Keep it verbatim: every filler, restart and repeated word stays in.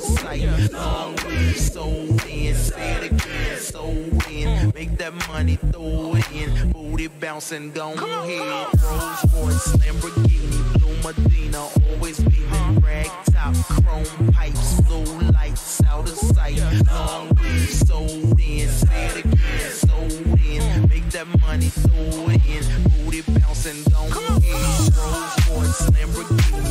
sight. Long weed, sold in, say it again, sold in. Make that money, throw it in. Booty bouncing, gon' head. Rolls Royce, Lamborghini, Blue Medina, always beaming. Rag top, chrome pipes, blue lights, out of sight. Long weed, sold in, say it again, sold in. Make that money, throw it in. Booty bouncing, gon' head. Rolls Royce, Lamborghini.